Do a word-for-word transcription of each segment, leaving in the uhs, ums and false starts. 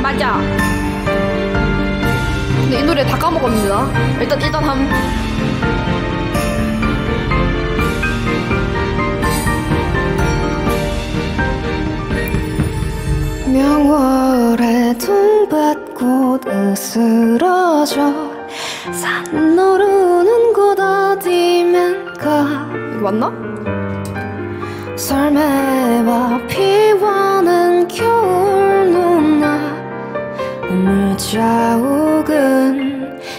맞아. 근데 이 노래 다 까먹었는데 나? 일단 일단 함. 명월에 동백꽃 으스러져 산 오르는 곳 어디면가. 이거 맞나? 썰매와 피워는 겨울 누나 눈물 자욱은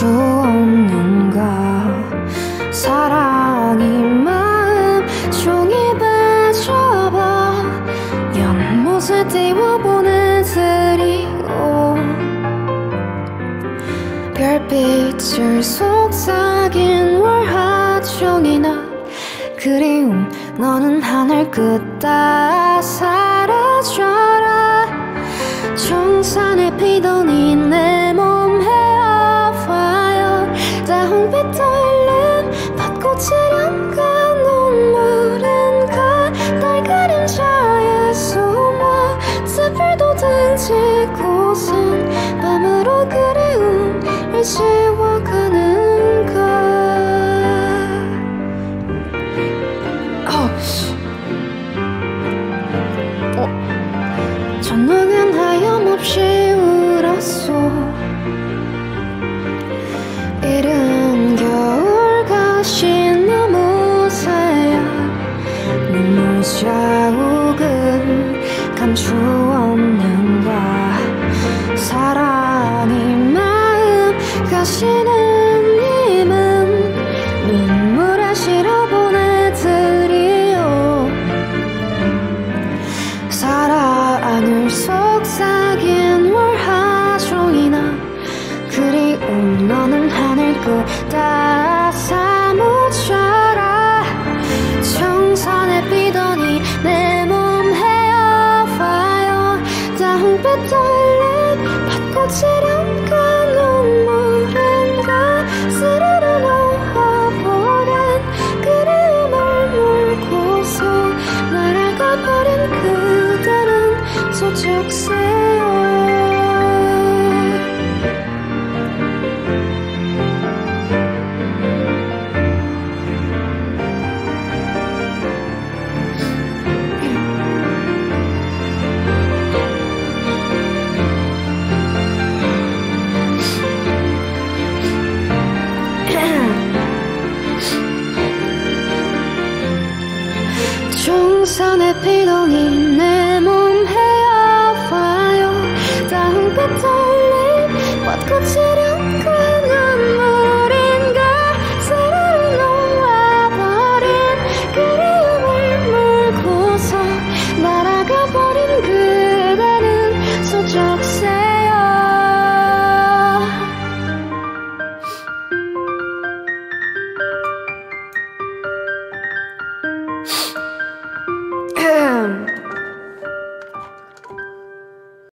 감추었는가. 사랑이 마음 종이 배져봐 연못을 띄워보는 드리오. 별빛을 속삭인 월화정이나 그리움 너는 하늘 끝다 사라져라. 정산에 피더니 내 몸 헤어파여 다홍빛 떨림 밭꽃이란가 눈물인가 달 그림자에 숨어 새별도 등지고선 밤으로 그리움을 지워가는가. 어? 저녁엔 하염없이 울었소. 이른 겨울 가시 너무 새야 눈물 자욱은 감추었는가. 사랑이 마음 가시는 님은 눈물에 실어보내드리오. 사랑을 속삭인 월화종이나 그리움 너는 하늘 끝다 사무쳐라. 정선에 피더니 내 몸 헤어파여 다홍빛 떨림 밭꽃이란가 눈물인가 스르르 녹아버린 그리움을 물고서 날아가버린 그대는 소쩍새요. 정산에 피더니 내